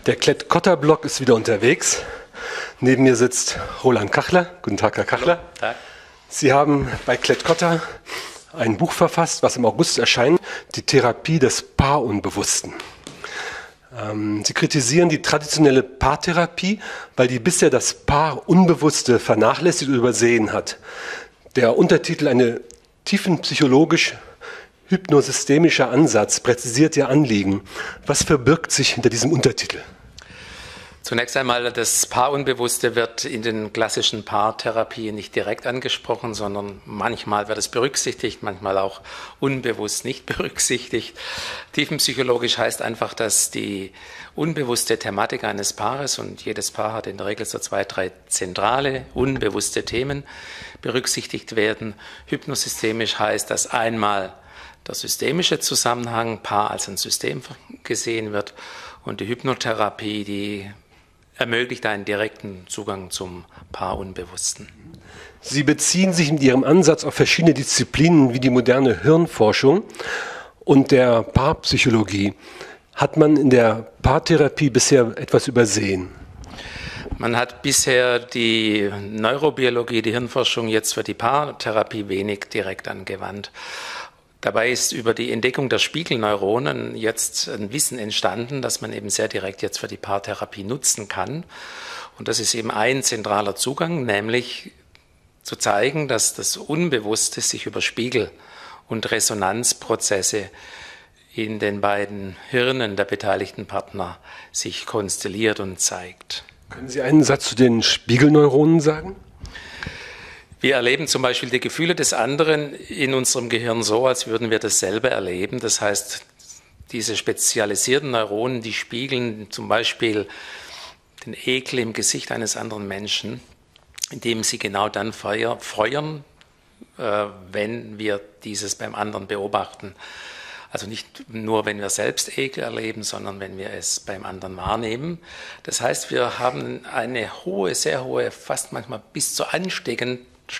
Der Klett-Cotta-Blog ist wieder unterwegs. Neben mir sitzt Roland Kachler. Guten Tag, Herr Kachler. Guten Tag. Sie haben bei Klett-Cotta ein Buch verfasst, was im August erscheint, die Therapie des Paarunbewussten. Sie kritisieren die traditionelle Paartherapie, weil die bisher das Paarunbewusste vernachlässigt und übersehen hat. Der Untertitel "Eine tiefenpsychologisch hypnosystemischer Ansatz" präzisiert Ihr Anliegen. Was verbirgt sich hinter diesem Untertitel? Zunächst einmal, das Paarunbewusste wird in den klassischen Paartherapien nicht direkt angesprochen, sondern manchmal wird es berücksichtigt, manchmal auch unbewusst nicht berücksichtigt. Tiefenpsychologisch heißt einfach, dass die unbewusste Thematik eines Paares, und jedes Paar hat in der Regel so 2, 3 zentrale, unbewusste Themen, berücksichtigt werden. Hypnosystemisch heißt, dass einmal der systemische Zusammenhang, Paar als ein System gesehen wird, und die Hypnotherapie, die ermöglicht einen direkten Zugang zum Paarunbewussten. Sie beziehen sich mit Ihrem Ansatz auf verschiedene Disziplinen wie die moderne Hirnforschung und der Paarpsychologie. Hat man in der Paartherapie bisher etwas übersehen? Man hat bisher die Neurobiologie, die Hirnforschung jetzt für die Paartherapie wenig direkt angewandt. Dabei ist über die Entdeckung der Spiegelneuronen jetzt ein Wissen entstanden, das man eben sehr direkt jetzt für die Paartherapie nutzen kann. Und das ist eben ein zentraler Zugang, nämlich zu zeigen, dass das Unbewusste sich über Spiegel- und Resonanzprozesse in den beiden Hirnen der beteiligten Partner sich konstelliert und zeigt. Können Sie einen Satz zu den Spiegelneuronen sagen? Wir erleben zum Beispiel die Gefühle des anderen in unserem Gehirn so, als würden wir dasselbe erleben. Das heißt, diese spezialisierten Neuronen, die spiegeln zum Beispiel den Ekel im Gesicht eines anderen Menschen, indem sie genau dann feuern, wenn wir dieses beim anderen beobachten. Also nicht nur, wenn wir selbst Ekel erleben, sondern wenn wir es beim anderen wahrnehmen. Das heißt, wir haben eine hohe, sehr hohe, fast manchmal bis zur Ansteckung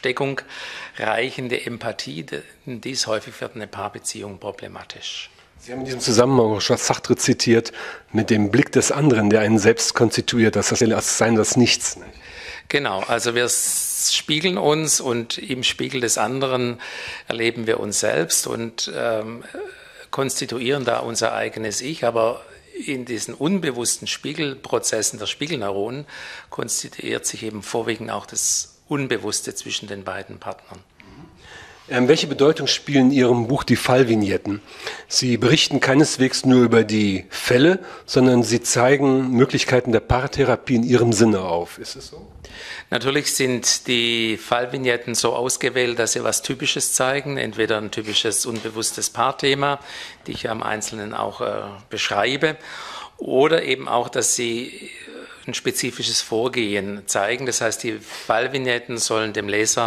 reichende Empathie, dies häufig wird eine Paarbeziehung problematisch. Sie haben in diesem Zusammenhang auch Sartre zitiert, mit dem Blick des anderen, der einen selbst konstituiert, das Sein das Nichts. Genau, also wir spiegeln uns und im Spiegel des anderen erleben wir uns selbst und konstituieren da unser eigenes Ich, aber in diesen unbewussten Spiegelprozessen der Spiegelneuronen konstituiert sich eben vorwiegend auch das Unbewusste zwischen den beiden Partnern. Welche Bedeutung spielen in Ihrem Buch die Fallvignetten? Sie berichten keineswegs nur über die Fälle, sondern Sie zeigen Möglichkeiten der Paartherapie in Ihrem Sinne auf. Ist es so? Natürlich sind die Fallvignetten so ausgewählt, dass sie was Typisches zeigen, entweder ein typisches unbewusstes Paarthema, die ich ja im Einzelnen auch beschreibe, oder eben auch, dass sie ein spezifisches Vorgehen zeigen. Das heißt, die Fallvignetten sollen dem Leser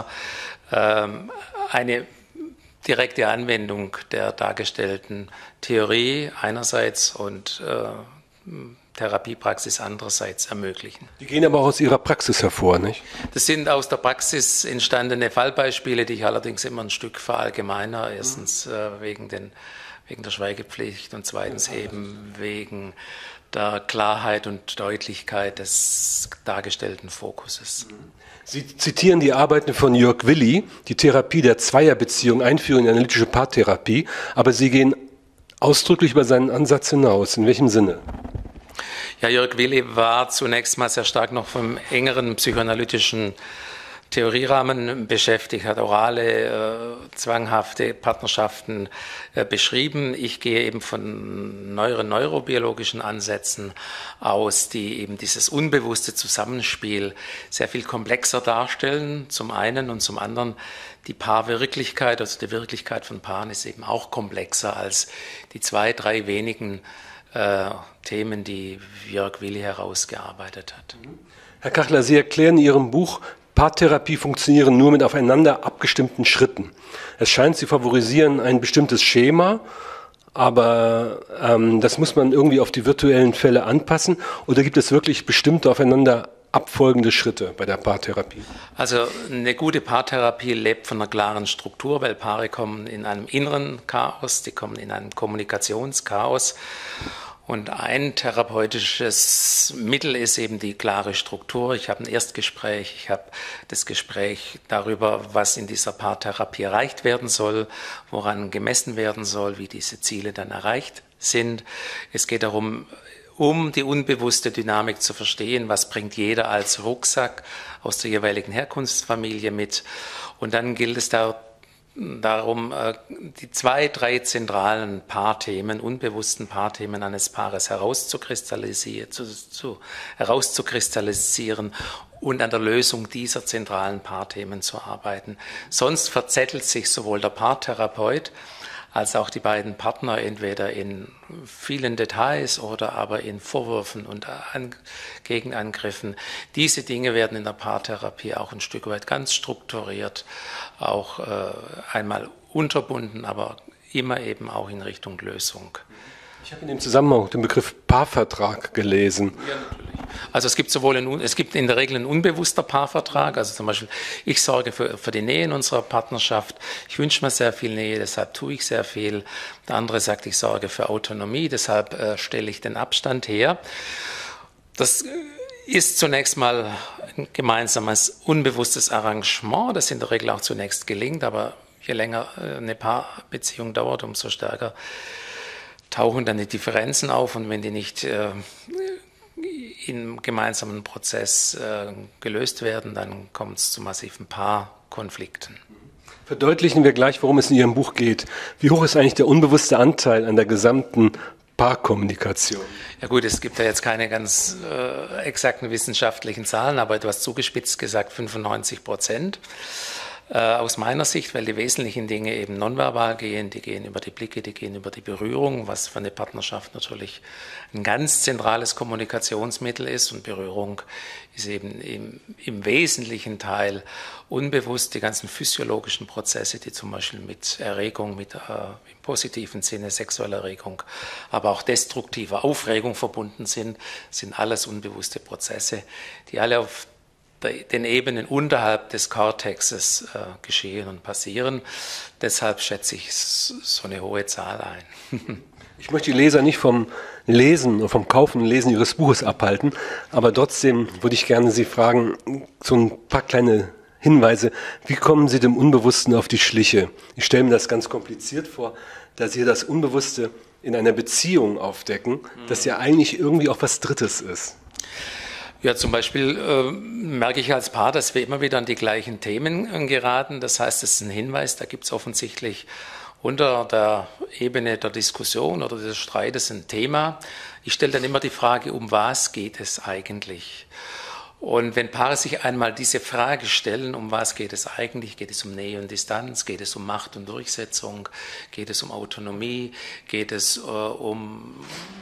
eine direkte Anwendung der dargestellten Theorie einerseits und Therapiepraxis andererseits ermöglichen. Die gehen aber auch aus Ihrer Praxis hervor, nicht? Das sind aus der Praxis entstandene Fallbeispiele, die ich allerdings immer ein Stück verallgemeiner. Erstens wegen der Schweigepflicht und zweitens eben wegen der Klarheit und Deutlichkeit des dargestellten Fokuses. Sie zitieren die Arbeiten von Jörg Willi, die Therapie der Zweierbeziehung, Einführung in analytische Paartherapie, aber Sie gehen ausdrücklich über seinen Ansatz hinaus. In welchem Sinne? Ja, Jörg Willi war zunächst mal sehr stark noch vom engeren psychoanalytischen Theorierahmen beschäftigt, hat orale, zwanghafte Partnerschaften beschrieben. Ich gehe eben von neurobiologischen Ansätzen aus, die eben dieses unbewusste Zusammenspiel sehr viel komplexer darstellen, zum einen, und zum anderen die Paarwirklichkeit, also die Wirklichkeit von Paaren ist eben auch komplexer als die 2, 3 wenigen Themen, die Jörg Willi herausgearbeitet hat. Herr Kachler, Sie erklären in Ihrem Buch, Paartherapie funktionieren nur mit aufeinander abgestimmten Schritten. Es scheint, Sie favorisieren ein bestimmtes Schema, aber das muss man irgendwie auf die virtuellen Fälle anpassen. Oder gibt es wirklich bestimmte aufeinander abfolgende Schritte bei der Paartherapie? Also eine gute Paartherapie lebt von einer klaren Struktur, weil Paare kommen in einem inneren Chaos, die kommen in einem Kommunikationschaos. Und ein therapeutisches Mittel ist eben die klare Struktur. Ich habe ein Erstgespräch, ich habe das Gespräch darüber, was in dieser Paartherapie erreicht werden soll, woran gemessen werden soll, wie diese Ziele dann erreicht sind. Es geht darum, um die unbewusste Dynamik zu verstehen, was bringt jeder als Rucksack aus der jeweiligen Herkunftsfamilie mit. Und dann gilt es darum, die 2, 3 zentralen Paarthemen, unbewussten Paarthemen eines Paares herauszukristallisieren und an der Lösung dieser zentralen Paarthemen zu arbeiten. Sonst verzettelt sich sowohl der Paartherapeut als auch die beiden Partner entweder in vielen Details oder aber in Vorwürfen und Gegenangriffen. Diese Dinge werden in der Paartherapie auch ein Stück weit ganz strukturiert, auch einmal unterbunden, aber immer eben auch in Richtung Lösung. Ich habe in dem Zusammenhang den Begriff Paarvertrag gelesen. Ja, natürlich. Also es gibt in der Regel einen unbewusster Paarvertrag, also zum Beispiel, ich sorge für die Nähe in unserer Partnerschaft, ich wünsche mir sehr viel Nähe, deshalb tue ich sehr viel. Der andere sagt, ich sorge für Autonomie, deshalb stelle ich den Abstand her. Das ist zunächst mal ein gemeinsames, unbewusstes Arrangement, das in der Regel auch zunächst gelingt, aber je länger eine Paarbeziehung dauert, umso stärker tauchen dann die Differenzen auf, und wenn die nicht im gemeinsamen Prozess gelöst werden, dann kommt es zu massiven Paarkonflikten. Verdeutlichen wir gleich, worum es in Ihrem Buch geht. Wie hoch ist eigentlich der unbewusste Anteil an der gesamten Paarkommunikation? Ja gut, es gibt ja jetzt keine ganz exakten wissenschaftlichen Zahlen, aber etwas zugespitzt gesagt 95%. Aus meiner Sicht, weil die wesentlichen Dinge eben nonverbal gehen, die gehen über die Blicke, die gehen über die Berührung, was für eine Partnerschaft natürlich ein ganz zentrales Kommunikationsmittel ist, und Berührung ist eben im wesentlichen Teil unbewusst. Die ganzen physiologischen Prozesse, die zum Beispiel mit Erregung, im positiven Sinne sexueller Erregung, aber auch destruktiver Aufregung verbunden sind alles unbewusste Prozesse, die alle auf den Ebenen unterhalb des Kortexes geschehen und passieren. Deshalb schätze ich so eine hohe Zahl ein. Ich möchte die Leser nicht vom Lesen oder vom Kaufen und Lesen Ihres Buches abhalten, aber trotzdem würde ich gerne Sie fragen, so ein paar kleine Hinweise, wie kommen Sie dem Unbewussten auf die Schliche? Ich stelle mir das ganz kompliziert vor, da Sie das Unbewusste in einer Beziehung aufdecken, das ja eigentlich irgendwie auch was Drittes ist. Ja, zum Beispiel merke ich als Paar, dass wir immer wieder an die gleichen Themen geraten. Das heißt, es ist ein Hinweis, da gibt es offensichtlich unter der Ebene der Diskussion oder des Streites ein Thema. Ich stelle dann immer die Frage, um was geht es eigentlich? Und wenn Paare sich einmal diese Frage stellen, um was geht es eigentlich? Geht es um Nähe und Distanz? Geht es um Macht und Durchsetzung? Geht es um Autonomie? Geht es um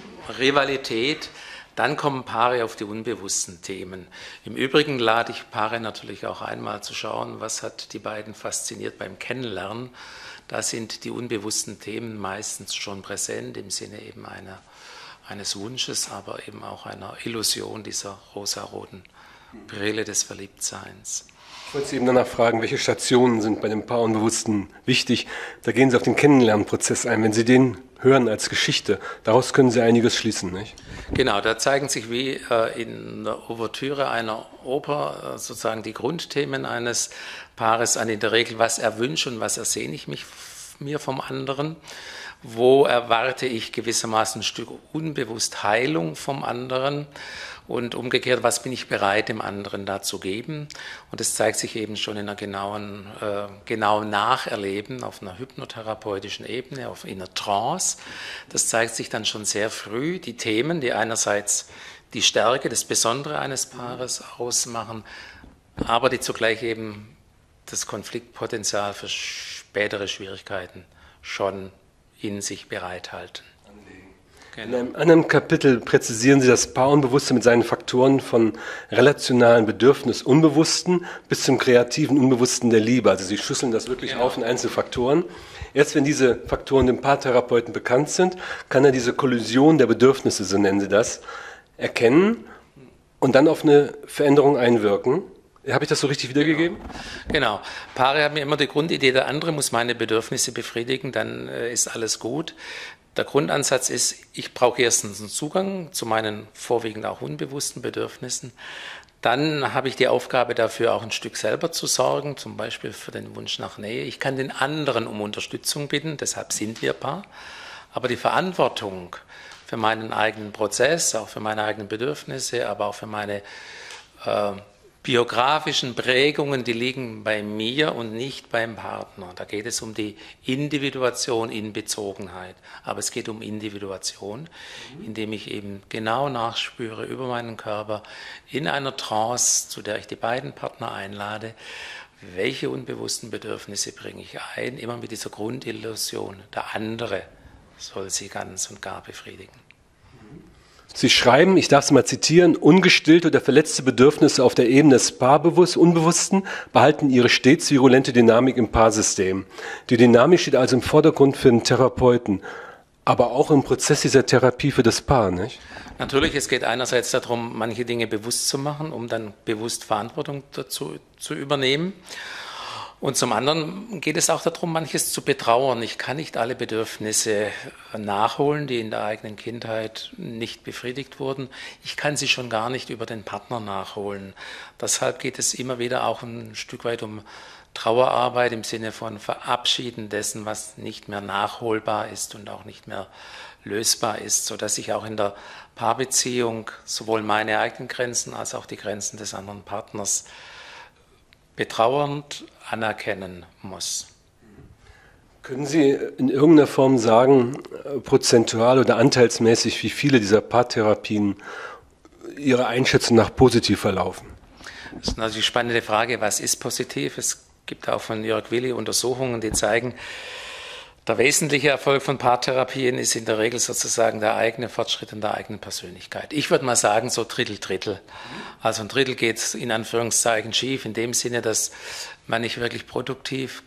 Rivalität? Dann kommen Paare auf die unbewussten Themen. Im Übrigen lade ich Paare natürlich auch einmal zu schauen, was hat die beiden fasziniert beim Kennenlernen. Da sind die unbewussten Themen meistens schon präsent, im Sinne eben eines Wunsches, aber eben auch einer Illusion dieser rosaroten Brille des Verliebtseins. Ich wollte Sie eben danach fragen, welche Stationen sind bei dem Paarunbewussten wichtig? Da gehen Sie auf den Kennenlernprozess ein. Wenn Sie den hören als Geschichte, daraus können Sie einiges schließen, nicht? Genau, da zeigen sich wie in der Ouvertüre einer Oper sozusagen die Grundthemen eines Paares an, in der Regel, was erwünsche und was ersehne ich mir vom anderen. Wo erwarte ich gewissermaßen ein Stück unbewusst Heilung vom anderen, und umgekehrt, was bin ich bereit, dem anderen da zu geben? Und das zeigt sich eben schon in einer genauen Nacherleben auf einer hypnotherapeutischen Ebene, in einer Trance. Das zeigt sich dann schon sehr früh, die Themen, die einerseits die Stärke, das Besondere eines Paares ausmachen, aber die zugleich eben das Konfliktpotenzial für spätere Schwierigkeiten schon in sich bereithalten. Genau. In einem anderen Kapitel präzisieren Sie das Paarunbewusste mit seinen Faktoren von relationalen Bedürfnis Unbewussten bis zum kreativen Unbewussten der Liebe. Also Sie schüsseln das wirklich auf in einzelne Faktoren. Erst wenn diese Faktoren dem Paartherapeuten bekannt sind, kann er diese Kollision der Bedürfnisse, so nennen Sie das, erkennen und dann auf eine Veränderung einwirken. Habe ich das so richtig wiedergegeben? Genau. Paare haben immer die Grundidee, der andere muss meine Bedürfnisse befriedigen, dann ist alles gut. Der Grundansatz ist, ich brauche erstens einen Zugang zu meinen vorwiegend auch unbewussten Bedürfnissen. Dann habe ich die Aufgabe dafür, auch ein Stück selber zu sorgen, zum Beispiel für den Wunsch nach Nähe. Ich kann den anderen um Unterstützung bitten, deshalb sind wir Paar. Aber die Verantwortung für meinen eigenen Prozess, auch für meine eigenen Bedürfnisse, aber auch für meine biografischen Prägungen, die liegen bei mir und nicht beim Partner. Da geht es um die Individuation in Bezogenheit. Aber es geht um Individuation, indem ich eben genau nachspüre über meinen Körper in einer Trance, zu der ich die beiden Partner einlade, welche unbewussten Bedürfnisse bringe ich ein, immer mit dieser Grundillusion, der andere soll sie ganz und gar befriedigen. Sie schreiben, ich darf es mal zitieren, ungestillte oder verletzte Bedürfnisse auf der Ebene des Unbewussten behalten ihre stets virulente Dynamik im Paarsystem. Die Dynamik steht also im Vordergrund für den Therapeuten, aber auch im Prozess dieser Therapie für das Paar, nicht? Natürlich, es geht einerseits darum, manche Dinge bewusst zu machen, um dann bewusst Verantwortung dazu zu übernehmen. Und zum anderen geht es auch darum, manches zu betrauern. Ich kann nicht alle Bedürfnisse nachholen, die in der eigenen Kindheit nicht befriedigt wurden. Ich kann sie schon gar nicht über den Partner nachholen. Deshalb geht es immer wieder auch ein Stück weit um Trauerarbeit im Sinne von Verabschieden dessen, was nicht mehr nachholbar ist und auch nicht mehr lösbar ist, sodass ich auch in der Paarbeziehung sowohl meine eigenen Grenzen als auch die Grenzen des anderen Partners betrauernd anerkennen muss. Können Sie in irgendeiner Form sagen, prozentual oder anteilsmäßig, wie viele dieser Paartherapien Ihrer Einschätzung nach positiv verlaufen? Das ist natürlich eine spannende Frage, was ist positiv? Es gibt auch von Jörg Willi Untersuchungen, die zeigen, der wesentliche Erfolg von Paartherapien ist in der Regel sozusagen der eigene Fortschritt in der eigenen Persönlichkeit. Ich würde mal sagen, so Drittel. Also ein Drittel geht in Anführungszeichen schief, in dem Sinne, dass man nicht wirklich produktiv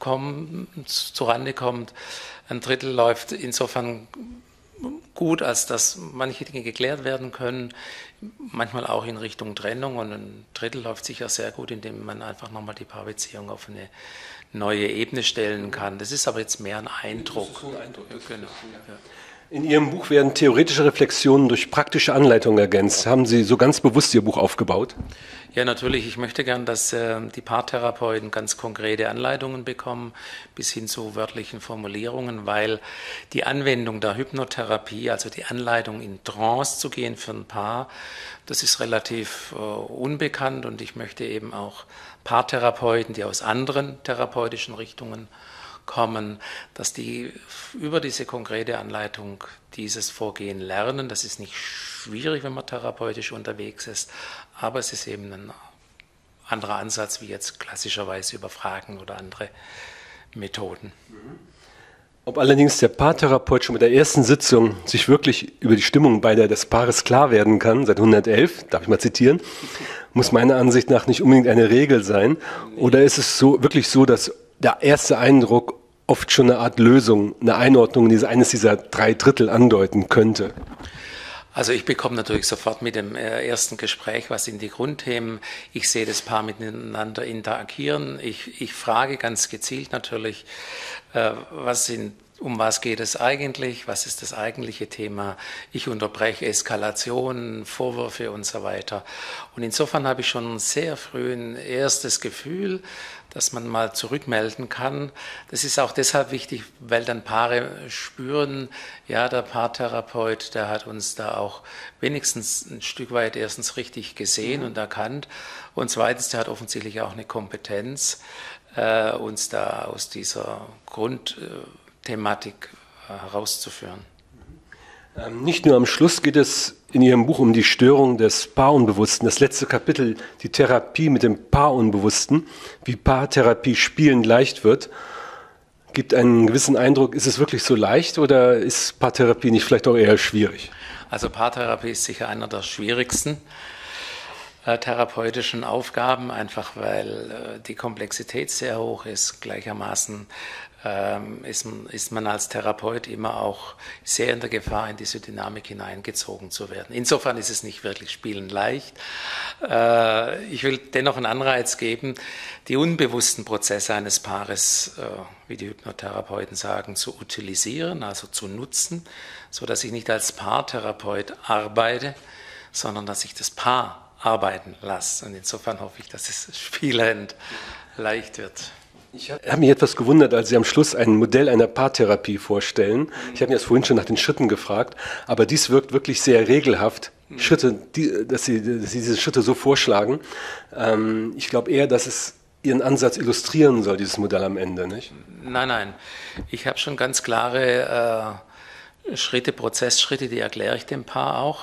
zurande kommt. Ein Drittel läuft insofern gut, als dass manche Dinge geklärt werden können, manchmal auch in Richtung Trennung. Und ein Drittel läuft sicher sehr gut, indem man einfach nochmal die Paarbeziehung auf eine neue Ebene stellen kann. Das ist aber jetzt mehr ein Eindruck. Das ist ein Eindruck. Genau. Ja. In Ihrem Buch werden theoretische Reflexionen durch praktische Anleitungen ergänzt. Haben Sie so ganz bewusst Ihr Buch aufgebaut? Ja, natürlich. Ich möchte gern, dass die Paartherapeuten ganz konkrete Anleitungen bekommen, bis hin zu wörtlichen Formulierungen, weil die Anwendung der Hypnotherapie, also die Anleitung in Trance zu gehen für ein Paar, das ist relativ unbekannt und ich möchte eben auch Paartherapeuten, die aus anderen therapeutischen Richtungen kommen, dass die über diese konkrete Anleitung dieses Vorgehen lernen. Das ist nicht schwierig, wenn man therapeutisch unterwegs ist, aber es ist eben ein anderer Ansatz wie jetzt klassischerweise über Fragen oder andere Methoden. Ob allerdings der Paartherapeut schon mit der ersten Sitzung sich wirklich über die Stimmung beider des Paares klar werden kann, seit 111, darf ich mal zitieren, muss meiner Ansicht nach nicht unbedingt eine Regel sein. Oder ist es wirklich so, dass der erste Eindruck oft schon eine Art Lösung, eine Einordnung eines dieser 3 Drittel andeuten könnte? Also ich bekomme natürlich sofort mit dem ersten Gespräch, was sind die Grundthemen. Ich sehe das Paar miteinander interagieren. Ich frage ganz gezielt natürlich, um was geht es eigentlich, was ist das eigentliche Thema. Ich unterbreche Eskalationen, Vorwürfe und so weiter. Und insofern habe ich schon sehr früh ein erstes Gefühl, dass man mal zurückmelden kann. Das ist auch deshalb wichtig, weil dann Paare spüren, ja, der Paartherapeut, der hat uns da auch wenigstens ein Stück weit erstens richtig gesehen und erkannt und zweitens, der hat offensichtlich auch eine Kompetenz, uns da aus dieser Grundthematik herauszuführen. Nicht nur am Schluss geht es in Ihrem Buch um die Störung des Paarunbewussten. Das letzte Kapitel, die Therapie mit dem Paarunbewussten, wie Paartherapie spielend leicht wird, gibt einen gewissen Eindruck, ist es wirklich so leicht oder ist Paartherapie nicht vielleicht auch eher schwierig? Also Paartherapie ist sicher einer der schwierigsten therapeutischen Aufgaben, einfach weil die Komplexität sehr hoch ist, gleichermaßen ist man als Therapeut immer auch sehr in der Gefahr, in diese Dynamik hineingezogen zu werden. Insofern ist es nicht wirklich spielend leicht. Ich will dennoch einen Anreiz geben, die unbewussten Prozesse eines Paares, wie die Hypnotherapeuten sagen, zu utilisieren, also zu nutzen, sodass ich nicht als Paartherapeut arbeite, sondern dass ich das Paar arbeiten lasse. Und insofern hoffe ich, dass es spielend leicht wird. Ich habe mich etwas gewundert, als Sie am Schluss ein Modell einer Paartherapie vorstellen. Ich habe mich das vorhin schon nach den Schritten gefragt, aber dies wirkt wirklich sehr regelhaft, dass Sie diese Schritte so vorschlagen. Ich glaube eher, dass es Ihren Ansatz illustrieren soll, dieses Modell am Ende, nicht? Nein. Ich habe schon ganz klare Schritte, Prozessschritte, die erkläre ich dem Paar auch.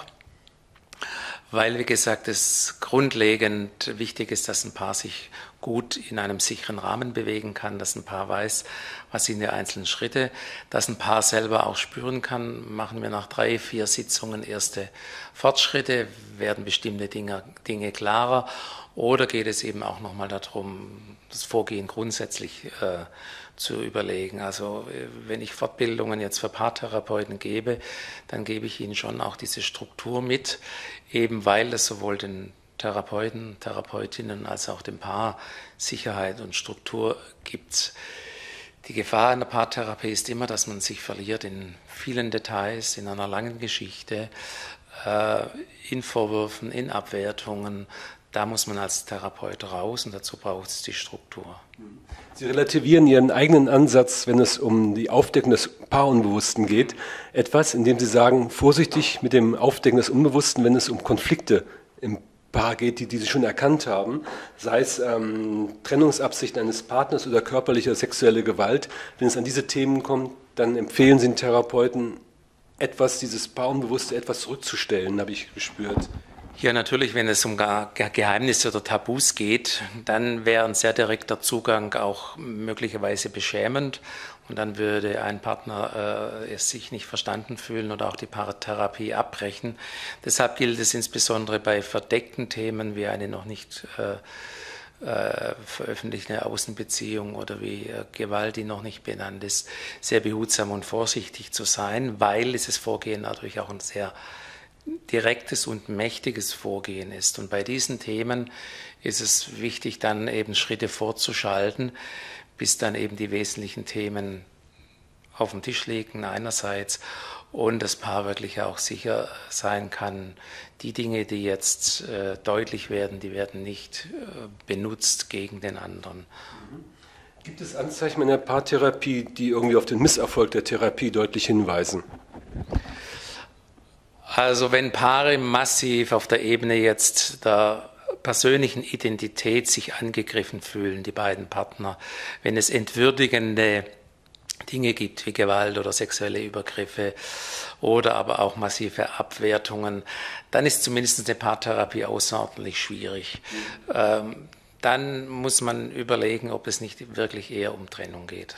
Weil, wie gesagt, es grundlegend wichtig ist, dass ein Paar sich gut in einem sicheren Rahmen bewegen kann, dass ein Paar weiß, was sind die einzelnen Schritte, dass ein Paar selber auch spüren kann, machen wir nach 3, 4 Sitzungen erste Fortschritte, werden bestimmte Dinge klarer oder geht es eben auch nochmal darum, das Vorgehen grundsätzlich zu überlegen. Also wenn ich Fortbildungen jetzt für Paartherapeuten gebe, dann gebe ich ihnen schon auch diese Struktur mit, eben weil es sowohl den Therapeuten, Therapeutinnen als auch dem Paar Sicherheit und Struktur gibt. Die Gefahr in der Paartherapie ist immer, dass man sich verliert in vielen Details, in einer langen Geschichte, in Vorwürfen, in Abwertungen. Da muss man als Therapeut raus und dazu braucht es die Struktur. Sie relativieren Ihren eigenen Ansatz, wenn es um die Aufdeckung des Paarunbewussten geht, etwas, indem Sie sagen, vorsichtig mit dem Aufdecken des Unbewussten, wenn es um Konflikte im Paar geht, die Sie schon erkannt haben, sei es Trennungsabsichten eines Partners oder körperliche, sexuelle Gewalt. Wenn es an diese Themen kommt, dann empfehlen Sie den Therapeuten, dieses Paarunbewusste etwas zurückzustellen, habe ich gespürt. Ja, natürlich, wenn es um Geheimnisse oder Tabus geht, dann wäre ein sehr direkter Zugang auch möglicherweise beschämend und dann würde ein Partner sich nicht verstanden fühlen oder auch die Paartherapie abbrechen. Deshalb gilt es insbesondere bei verdeckten Themen wie eine noch nicht veröffentlichte Außenbeziehung oder wie Gewalt, die noch nicht benannt ist, sehr behutsam und vorsichtig zu sein, weil dieses Vorgehen natürlich auch ein sehr direktes und mächtiges Vorgehen ist. Und bei diesen Themen ist es wichtig, dann eben Schritte vorzuschalten, bis dann eben die wesentlichen Themen auf dem Tisch liegen einerseits und das Paar wirklich auch sicher sein kann, die Dinge, die jetzt deutlich werden, die werden nicht benutzt gegen den anderen. Gibt es Anzeichen in der Paartherapie, die irgendwie auf den Misserfolg der Therapie deutlich hinweisen? Also wenn Paare massiv auf der Ebene jetzt der persönlichen Identität sich angegriffen fühlen, die beiden Partner, wenn es entwürdigende Dinge gibt wie Gewalt oder sexuelle Übergriffe oder aber auch massive Abwertungen, dann ist zumindest eine Paartherapie außerordentlich schwierig. Dann muss man überlegen, ob es nicht wirklich eher um Trennung geht.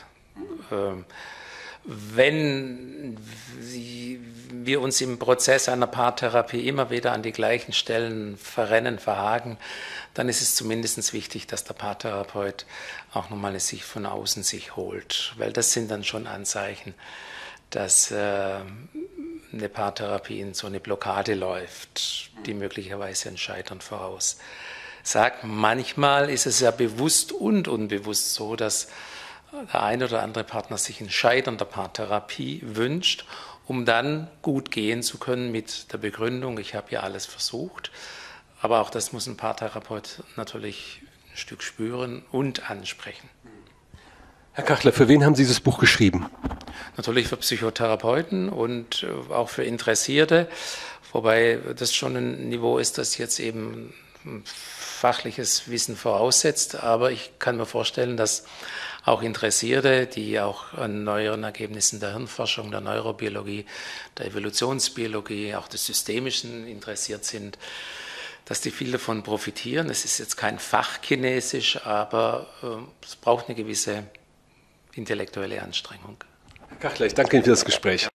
Wenn wir uns im Prozess einer Paartherapie immer wieder an die gleichen Stellen verrennen, verhaken, dann ist es zumindest wichtig, dass der Paartherapeut auch nochmal eine Sicht von außen sich holt. Weil das sind dann schon Anzeichen, dass eine Paartherapie in so eine Blockade läuft, die möglicherweise ein Scheitern voraussagt. Manchmal ist es ja bewusst und unbewusst so, dass der ein oder andere Partner sich ein Scheitern der Paartherapie wünscht, um dann gut gehen zu können mit der Begründung, ich habe ja alles versucht. Aber auch das muss ein Paartherapeut natürlich ein Stück spüren und ansprechen. Herr Kachler, für wen haben Sie dieses Buch geschrieben? Natürlich für Psychotherapeuten und auch für Interessierte, wobei das schon ein Niveau ist, das jetzt eben fachliches Wissen voraussetzt. Aber ich kann mir vorstellen, dass auch Interessierte, die auch an neueren Ergebnissen der Hirnforschung, der Neurobiologie, der Evolutionsbiologie, auch des Systemischen interessiert sind, dass die viel davon profitieren. Es ist jetzt kein Fachchinesisch, aber es braucht eine gewisse intellektuelle Anstrengung. Herr Kachler, ich danke Ihnen für das Gespräch.